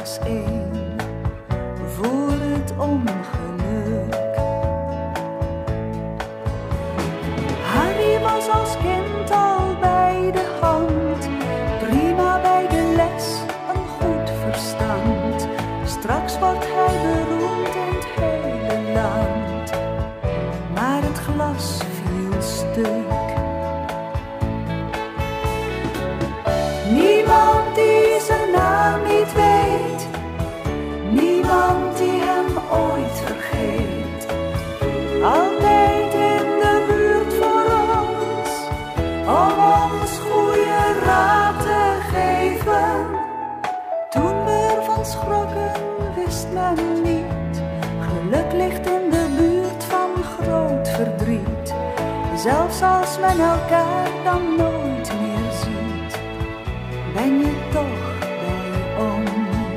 was één voor het ongeluk. Harry was als kind al bij de hand, prima bij de les, een goed verstand. Straks wordt hij beroemd in het hele land, maar het glas viel stuk. Niemand die zijn naam niet weet, niemand die hem ooit vergeet. Altijd in de buurt voor ons, om ons goede raad te geven. Toen we ervan schrokken, wist men niet. Geluk ligt in de buurt van groot verdriet. Zelfs als men elkaar dan nooit meer ziet, ben je toch bij ons.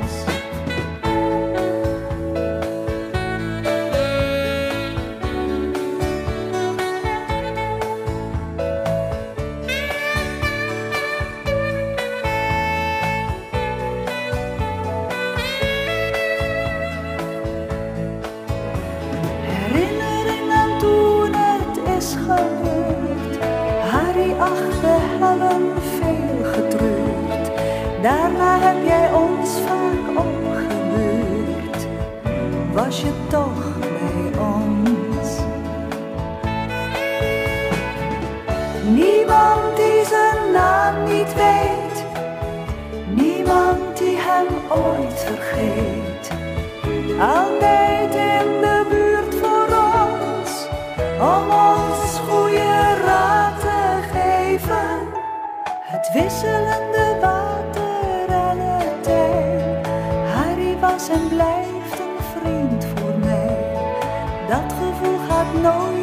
Herinneringen toen het is gebeurd, Harry acht de helm veel getreurd. Daarna heb jij ons vaak opgebeurd, was je toch bij ons. Niemand die zijn naam niet weet, niemand die hem ooit vergeet. Altijd in de buurt voor ons, om ons goede raad te geven. Het wisselende water en het tij, Harry was en blijft een vriend voor mij. Dat gevoel gaat nooit